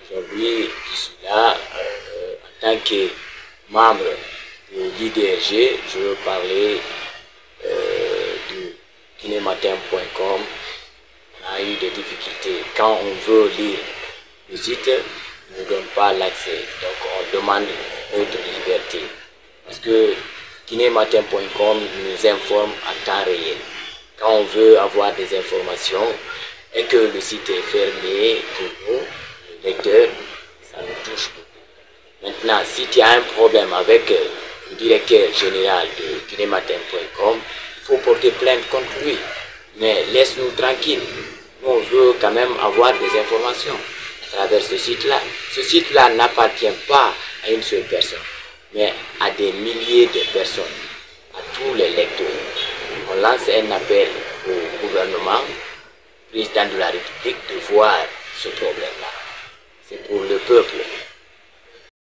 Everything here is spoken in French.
Aujourd'hui, je suis là en tant que membre de l'IDRG. Je veux parler de guinématin.com. On a eu des difficultés. Quand on veut lire le site, il ne nous donne pas l'accès. Donc on demande notre liberté. Parce que guinématin.com nous informe en temps réel. Quand on veut avoir des informations et que le site est fermé pour nous, le lecteur, ça nous touche beaucoup. Maintenant, si tu as un problème avec le directeur général de guinématin.com, il faut porter plainte contre lui. Mais laisse-nous tranquilles. Nous, on veut quand même avoir des informations à travers ce site-là. Ce site-là n'appartient pas à une seule personne, mais à des milliers de personnes, à tous les lecteurs. On lance un appel au gouvernement, président de la République, de voir ce problème-là. C'est pour le peuple.